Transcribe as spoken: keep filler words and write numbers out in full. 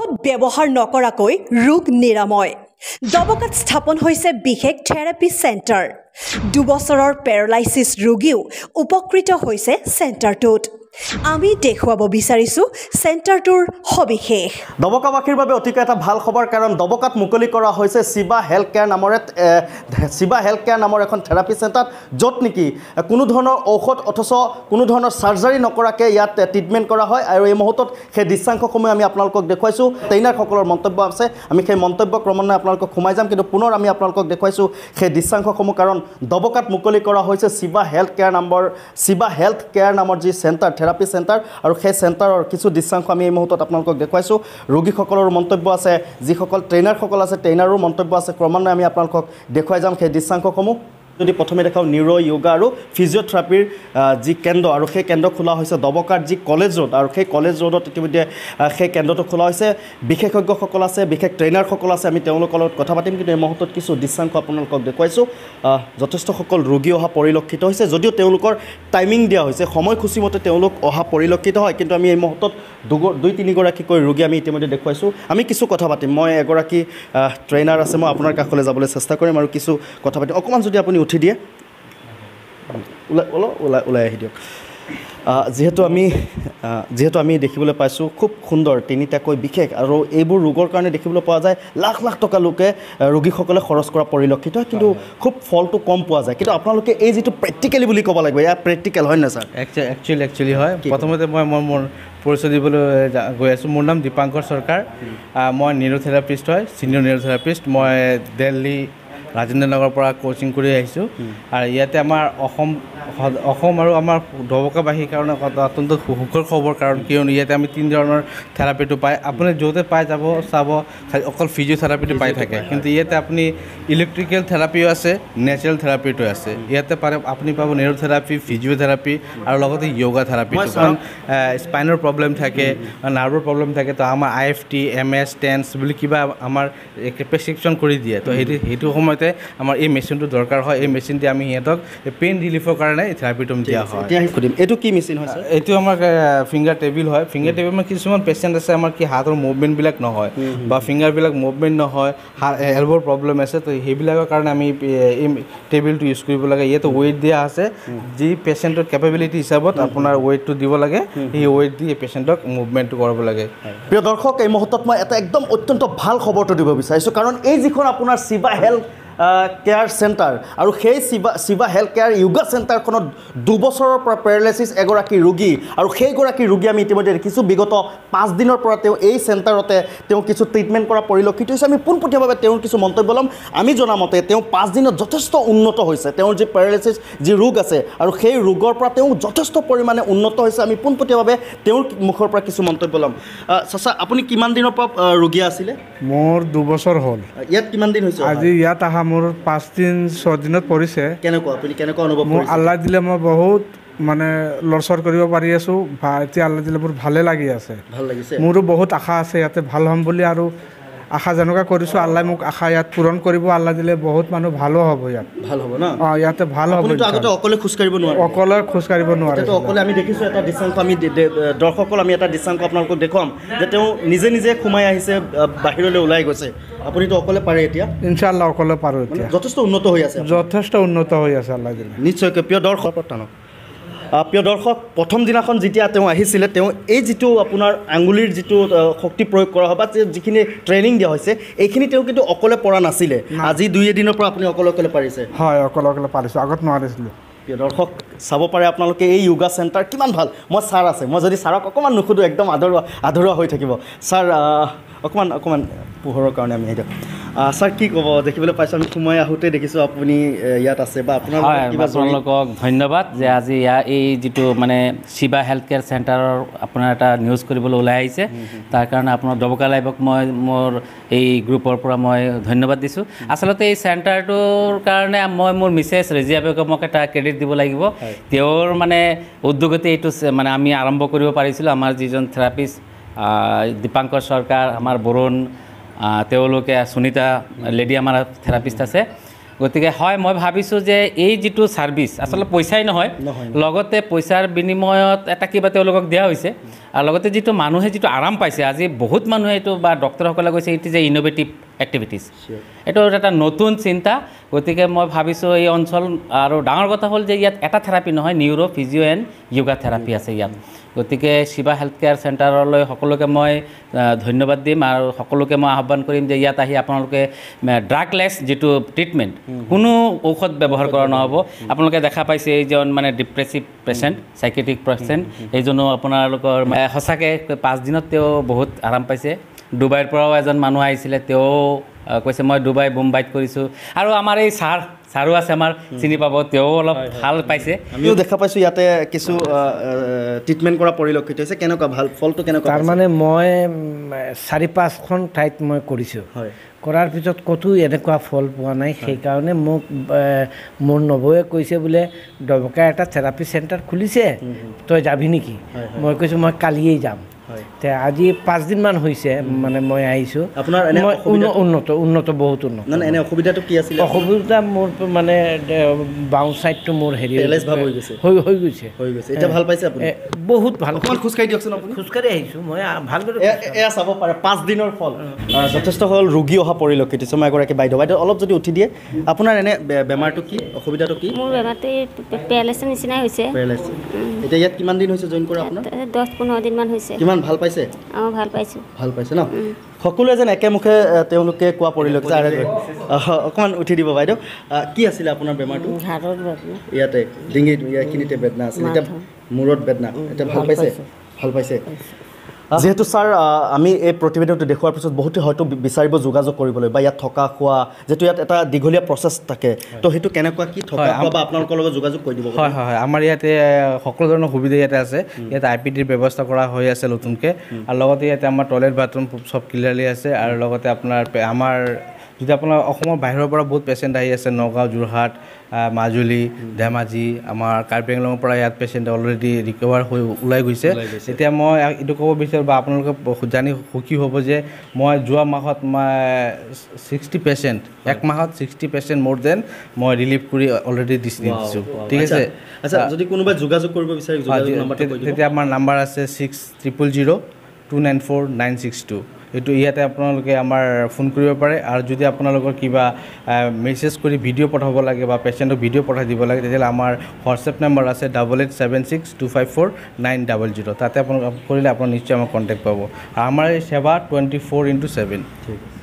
ঔষধ ব্যৱহাৰ নকৰাকৈ ৰোগ নিৰাময় দবকাত স্থাপন হৈছে বিশেষ থেৰাপি চেণ্টাৰ দুবছৰৰ পেৰালাইচিছ ৰোগীও উপকৃত হৈছে চেণ্টাৰটোত আমি দেখুৱাব বিচাৰিছো চেণ্টাৰটোৰ সবিশেষ দবকাবাসীৰ বাবে অতিকৈ এটা ভাল খবৰ কাৰণ দবকাত মুকলি কৰা হৈছে শিবা হেল্থ কেয়াৰ নামৰে শিবা হেল্থ কেয়াৰ নামৰ এখন থেৰাপি চেণ্টাৰ য'ত নেকি কোনো ধৰণৰ ঔষধ অথচ কোনো ধৰণৰ চাৰ্জাৰী নকৰাকৈ ইয়াত ট্ৰিটমেণ্ট কৰা হয় আৰু এই মুহূৰ্তত সেই দৃশ্যাংশসমূহ আমি আপোনালোকক দেখুৱাইছোঁ ট্ৰেইনাৰসকলৰ মন্তব্য আছে আমি সেই মন্তব্য ক্ৰমান্বয়ে আপোনালোকক সোমাই যাম কিন্তু পুনৰ আমি আপোনালোকক দেখুৱাইছোঁ সেই দৃশ্যাংশসমূহ কাৰণ দবকাত মুকলি কৰা হৈছে শিবা হেল্থ কেয়াৰ নামৰ শিবা হেল্থ কেয়াৰ নামৰ যি চেণ্টাৰ থেৰাপি চেণ্টাৰ আৰু সেই চেণ্টাৰৰ কিছু দৃশ্যাংশ আমি এই মুহূৰ্তত আপোনালোকক দেখুৱাইছোঁ ৰোগীসকলৰ মন্তব্য আছে যিসকল ট্ৰেইনাৰসকল আছে ট্ৰেইনাৰো মন্তব্য আছে ক্ৰমান্বয়ে আমি আপোনালোকক দেখুৱাই যাম সেই দৃশ্যাংশসমূহ যদি প্ৰথমে দেখাওঁ নিউৰো য়োগা আৰু ফিজিঅ'থেৰাপিৰ যি কেন্দ্ৰ আৰু সেই কেন্দ্ৰ খোলা হৈছে দবকাৰ যি কলেজ ৰোড আৰু সেই কলেজ ৰোডত ইতিমধ্যে সেই কেন্দ্ৰটো খোলা হৈছে বিশেষজ্ঞসকল আছে বিশেষ ট্ৰেইনাৰসকল আছে আমি তেওঁলোকৰ লগত কথা পাতিম কিন্তু এই মুহূৰ্তত কিছু দৃশ্যাংশ আপোনালোকক দেখুৱাইছোঁ যথেষ্টসকল ৰোগী অহা পৰিলক্ষিত হৈছে যদিও তেওঁলোকৰ টাইমিং দিয়া হৈছে সময়সূচীমতে তেওঁলোক অহা পৰিলক্ষিত হয় কিন্তু আমি এই মুহূৰ্তত দুই তিনিগৰাকীকৈ ৰোগী আমি ইতিমধ্যে দেখুৱাইছোঁ আমি কিছু কথা পাতিম মই এগৰাকী ট্ৰেইনাৰ আছে মই আপোনাৰ কাষলৈ যাবলৈ চেষ্টা কৰিম আৰু কিছু কথা পাতিম অকণমান যদি আপুনি উঠি দিয়ে ওলাই ওলাই ওলাই ওলাই আহি দিয়ক যিহেতু আমি যিহেতু আমি দেখিবলৈ পাইছোঁ খুব সুন্দৰ তিনিটাকৈ বিশেষ আৰু এইবোৰ ৰোগৰ কাৰণে দেখিবলৈ পোৱা যায় লাখ লাখ টকা লোকে ৰোগীসকলে খৰচ কৰা পৰিলক্ষিত হয় কিন্তু খুব ফলটো কম পোৱা যায় কিন্তু আপোনালোকে এই যিটো প্ৰেক্টিকেলি বুলি ক'ব লাগিব এয়া প্ৰেক্টিকেল হয় নে ছাৰ একচুৱেলি একচুৱেলি হয় প্ৰথমতে মই মই মোৰ পৰিচয় দিবলৈ গৈ আছোঁ মোৰ নাম দীপাংকৰ চৰকাৰ মই নিউৰোথেৰাপিষ্ট হয় ছিনিয়ৰ নিউৰোথেৰাপিষ্ট মই দিল্লী ৰাজেন্দ্ৰ নগৰৰ পৰা কোচিং কৰি আহিছোঁ আৰু ইয়াতে আমাৰ অসম অসম আৰু আমাৰ দবকাবাসীৰ কাৰণে অত্যন্ত সুখৰ খবৰ কাৰণ কিয়নো ইয়াতে আমি তিনি ধৰণৰ থেৰাপিটো পায় আপুনি য'তে পাই যাব চাব অকল ফিজিঅ'থেৰাপিটো পাই থাকে কিন্তু ইয়াতে আপুনি ইলেক্ট্ৰিকেল থেৰাপিও আছে নেচাৰেল থেৰাপিটো আছে ইয়াতে পাৰে আপুনি পাব নিউৰোথেৰাপি ফিজিঅ'থেৰাপি আৰু লগতে য়োগা থেৰাপি কাৰণ স্পাইনৰ প্ৰব্লেম থাকে নাৰ্ভৰ প্ৰব্লেম থাকে তো আমাৰ I F T M S TENS বুলি কিবা আমাৰ প্ৰেছক্ৰিপশ্যন কৰি দিয়ে তো সেইটো সেইটো সময়তে আমাৰ এই মেচিনটো দৰকাৰ হয় এই মেচিনটি আমি সিহঁতক পেইন ৰিলিফৰ কাৰণে এই থেৰাপিটো দিয়া হয় এইটো কি মেচিন হয় এইটো আমাৰ ফিংগাৰ টেবিল হয় ফিংগাৰ টেবিল মানে কিছুমান পেচেণ্ট আছে আমাৰ কি হাতৰ মুভমেণ্টবিলাক নহয় বা ফিংগাৰবিলাক মুভমেণ্ট নহয় এলবৰ প্ৰব্লেম আছে তো সেইবিলাকৰ কাৰণে আমি এই টেবিলটো ইউজ কৰিব লাগে ইয়াতে ৱেইট দিয়া আছে যি পেচেণ্টৰ কেপেবিলিটি হিচাপত আপোনাৰ ৱেইটটো দিব লাগে সেই ৱেইট দি এই পেচেণ্টক মুভমেণ্টটো কৰাব লাগে প্ৰিয় দৰ্শক এই মুহূৰ্তত মই এটা একদম অত্যন্ত ভাল খবৰটো দিব বিচাৰিছোঁ কাৰণ এই যিখন আপোনাৰ শিবা হেল্থ কেয়াৰ চেণ্টাৰ আৰু সেই শিবা শিবা হেল্থ কেয়াৰ য়োগা চেণ্টাৰখনত দুবছৰৰ পৰা পেৰালাইচিছ এগৰাকী ৰোগী আৰু সেইগৰাকী ৰোগী আমি ইতিমধ্যে দেখিছোঁ বিগত পাঁচ দিনৰ পৰা তেওঁ এই চেণ্টাৰতে তেওঁ কিছু ট্ৰিটমেণ্ট কৰা পৰিলক্ষিত হৈছে আমি পোনপটীয়াভাৱে তেওঁৰ কিছু মন্তব্য ল'ম আমি জনামতে তেওঁ পাঁচ দিনত যথেষ্ট উন্নত হৈছে তেওঁৰ যি পেৰালাইচিছ যি ৰোগ আছে আৰু সেই ৰোগৰ পৰা তেওঁ যথেষ্ট পৰিমাণে উন্নত হৈছে আমি পোনপটীয়াভাৱে তেওঁৰ মুখৰ পৰা কিছু মন্তব্য ল'ম চাচা আপুনি কিমান দিনৰ পৰা ৰোগী আছিলে মোৰ দুবছৰ হ'ল ইয়াত কিমান দিন হৈছে আজি ইয়াত অহা মোৰ পাঁচ দিন ছয় দিনত পৰিছে কেনেকুৱা আপুনি কেনেকুৱা অনুভৱ মোৰ আল্লাহ দিলে মই বহুত মানে লৰচৰ কৰিব পাৰি আছোঁ বা এতিয়া আল্লাহ দিলে মোৰ ভালে লাগি আছে ভাল লাগিছে মোৰো বহুত আশা আছে ইয়াতে ভাল হ'ম বুলি আৰু আশা যেনেকুৱা কৰিছোঁ আল্লাহ মোক আশা ইয়াত পূৰণ কৰিব আল্লাহ দিলে বহুত মানুহ ভালো হ'ব ইয়াত ভাল হ'ব ন অঁ ইয়াতে ভাল হ'ব আগতে অকলে খোজকাঢ়িব নোৱাৰে অকলে খোজকাঢ়িব নোৱাৰে অকলে আমি দেখিছোঁ এটা দৃশ্যাংশ আমি দৰ্শকসকল আমি এটা দৃশ্যাংশ আপোনালোকক দেখুৱাম যে তেওঁ নিজে নিজে সোমাই আহিছে বাহিৰলৈ ওলাই গৈছে আপুনিতো অকলে পাৰে এতিয়া ইনশাআল্লাহ অকলে পাৰোঁ এতিয়া যথেষ্ট উন্নত হৈ আছে যথেষ্ট উন্নত হৈ আছে আল্লাহ দিলে নিশ্চয়কৈ প্ৰিয় দৰ্শক প্ৰত্যানক প্ৰিয় দৰ্শক প্ৰথম দিনাখন যেতিয়া তেওঁ আহিছিলে তেওঁ এই যিটো আপোনাৰ আঙুলিৰ যিটো শক্তি প্ৰয়োগ কৰা হয় বা যিখিনি ট্ৰেইনিং দিয়া হৈছে এইখিনি তেওঁ কিন্তু অকলে পৰা নাছিলে আজি দুই এদিনৰ পৰা আপুনি অকলে অকলে পাৰিছে হয় অকলে অকলে পাৰিছোঁ আগত নোৱাৰিছিলোঁ প্ৰিয় দৰ্শক চাব পাৰে আপোনালোকে এই য়োগা চেণ্টাৰ কিমান ভাল মই ছাৰ আছে মই যদি ছাৰক অকণমান নুসুধোঁ একদম আধৰুৱা আধৰুৱা হৈ থাকিব ছাৰ অকণমান অকণমান পোহৰৰ কাৰণে আমি আহিলোঁ ছাৰ কি ক'ব দেখিবলৈ পাইছোঁ আমি সোমাই আহোঁতে দেখিছোঁ আপুনি ইয়াত আছে বা আপোনাৰ আপোনালোকক ধন্যবাদ যে আজি ইয়াৰ এই যিটো মানে শিবা হেল্থ কেয়াৰ চেণ্টাৰৰ আপোনাৰ এটা নিউজ কৰিবলৈ ওলাই আহিছে তাৰ কাৰণে আপোনাৰ দবকা লাইভক মই মোৰ এই গ্ৰুপৰ পৰা মই ধন্যবাদ দিছোঁ আচলতে এই চেণ্টাৰটোৰ কাৰণে মই মোৰ মিছেছ ৰেজিয়া বেগমক এটা ক্ৰেডিট দিব লাগিব তেওঁৰ মানে উদ্যোগতে এইটো মানে আমি আৰম্ভ কৰিব পাৰিছিলোঁ আমাৰ যিজন থেৰাপিষ্ট দীপাংকৰ চৰকাৰ আমাৰ বৰুণ তেওঁলোকে সুনীতা লেডি আমাৰ থেৰাপিষ্ট আছে গতিকে হয় মই ভাবিছোঁ যে এই যিটো ছাৰ্ভিচ আচলতে পইচাই নহয় লগতে পইচাৰ বিনিময়ত এটা কিবা তেওঁলোকক দিয়া হৈছে আৰু লগতে যিটো মানুহে যিটো আৰাম পাইছে আজি বহুত মানুহে এইটো বা ডক্টৰসকলে কৈছে it is a innovative activities এইটো এটা নতুন চিন্তা গতিকে মই ভাবিছোঁ এই অঞ্চল আৰু ডাঙৰ কথা হ'ল যে ইয়াত এটা থেৰাপি নহয় neuro physio' and yoga therapy আছে ইয়াত গতিকে শিৱা হেল্থ কেয়াৰ চেণ্টাৰলৈ সকলোকে মই ধন্যবাদ দিম আৰু সকলোকে মই আহ্বান কৰিম যে ইয়াত আহি আপোনালোকে ড্ৰাগলেছ যিটো ট্ৰিটমেণ্ট কোনো ঔষধ ব্যৱহাৰ কৰা নহ'ব আপোনালোকে দেখা পাইছে এইজন মানে ডিপ্ৰেছিভ পেচেণ্ট চাইকেট্ৰিক পেচেণ্ট এইজনো আপোনালোকৰ সঁচাকৈ পাঁচ দিনত তেওঁ বহুত আৰাম পাইছে ডুবাইৰ পৰাও এজন মানুহ আহিছিলে তেওঁ কৈছে মই ডুবাই মুম্বাইত কৰিছোঁ আৰু আমাৰ এই ছাৰ ছাৰো আছে আমাৰ চিনি পাব তেওঁ অলপ ভাল পাইছে আমিও দেখা পাইছোঁ ইয়াতে কিছু ট্ৰিটমেণ্ট কৰা পৰিলক্ষিত হৈছে কেনেকুৱা ভাল ফলটো কেনেকুৱা তাৰমানে মই চাৰি পাঁচখন ঠাইত মই কৰিছোঁ হয় কৰাৰ পিছত ক'তো এনেকুৱা ফল পোৱা নাই সেইকাৰণে মোক মোৰ নবৌয়ে কৈছে বোলে ডবকা এটা থেৰাপি চেণ্টাৰ খুলিছে তই যাবি নেকি মই কৈছোঁ মই কালিয়েই যাম তে আজি পাঁচদিনমান হৈছে মানে মই আহিছোঁ আপোনাৰ উন্নত উন্নত বহুত উন্নত মানে এনে অসুবিধাটো কি আছিলে অসুবিধা মোৰ মানে বাওঁ ছাইডটো মোৰ হেৰি হৈ গৈছে হৈ হৈ গৈছে হৈ গৈছে এতিয়া ভাল পাইছে আপুনি বহুত ভাল অকণমান খোজকাঢ়ি দিয়কচোন আপুনি খোজকাঢ়ি আহিছোঁ মই ভালদৰে এয়া চাব পাৰে পাঁচ দিনৰ ফল যথেষ্ট হ'ল ৰোগী অহা পৰিলক্ষিত হৈছে মই এগৰাকী বাইদেউ বাইদেউ অলপ যদি উঠি দিয়ে আপোনাৰ এনে বেমাৰটো কি অসুবিধাটো কি মোৰ বেমাৰটো পেৰালাইচিছ নিচিনাই হৈছে পেৰালাইচিছ এতিয়া ইয়াত কিমান দিন হৈছে জইন কৰা আপোনাৰ দহ পোন্ধৰ দিনমান হৈছে কিমান ভাল পাইছে অঁ ভাল পাইছোঁ ভাল পাইছে ন সকলোৱে যেন একেমুখে তেওঁলোকে কোৱা পৰিলক্ষিত অকণমান উঠি দিব বাইদেউ কি আছিলে আপোনাৰ বেমাৰটো হাড়ৰ বেদনা ইয়াতে ডিঙিত ইয়াৰখিনিতে বেদনা আছিলে এতিয়া মূৰত বেদনা এতিয়া ভাল পাইছে ভাল পাইছে যিহেতু ছাৰ আমি এই প্ৰতিবেদনটো দেখুৱাৰ পিছত বহুতে হয়তো বিচাৰিব যোগাযোগ কৰিবলৈ বা ইয়াত থকা খোৱা যিহেতু ইয়াত এটা দীঘলীয়া প্ৰচেছ থাকে তো সেইটো কেনেকুৱা কি থকা খোৱা বা আপোনালোকৰ লগত যোগাযোগ কৰি দিব হয় হয় আমাৰ ইয়াতে সকলো ধৰণৰ সুবিধা ইয়াতে আছে ইয়াতে আই পি ডিৰ ব্যৱস্থা কৰা হৈ আছে নতুনকৈ আৰু লগতে ইয়াতে আমাৰ টয়লেট বাথৰুম চব ক্লিয়াৰলি আছে আৰু লগতে আপোনাৰ আমাৰ যদি আপোনাৰ অসমৰ বাহিৰৰ পৰা বহুত পেচেণ্ট আহি আছে নগাঁও যোৰহাট মাজুলী ধেমাজি আমাৰ কাৰ্বি আংলঙৰ পৰা ইয়াত পেচেণ্ট অলৰেডি ৰিকভাৰ হৈ ওলাই গৈছে এতিয়া মই এইটো ক'ব বিচাৰোঁ বা আপোনালোকে জানি সুখী হ'ব যে মই যোৱা মাহত মই ছিক্সটি পেচেণ্ট এক মাহত ছিক্সটি পেচেণ্ট মোৰ দেন মই ৰিলিভ কৰি অলৰেডি দিছোঁ ঠিক আছে আচ্ছা যদি কোনোবাই যোগাযোগ কৰিব বিচাৰে তেতিয়া আমাৰ নাম্বাৰ আছে six triple zero' two nine four nine six two এইটো ইয়াতে আপোনালোকে আমাৰ ফোন কৰিব পাৰে আৰু যদি আপোনালোকৰ কিবা মেছেজ কৰি ভিডিঅ' পঠাব লাগে বা পেচেণ্টক ভিডিঅ' পঠাই দিব লাগে তেতিয়াহ'লে আমাৰ হোৱাটছএপ নম্বৰ আছে double eight seven six two five four nine double zero' তাতে আপোনালোক কৰিলে আপোনাক নিশ্চয় আমাক কণ্টেক্ট পাব আৰু আমাৰ এই সেৱা টুৱেণ্টি ফ'ৰ ইণ্টু ছেভেন ঠিক আছে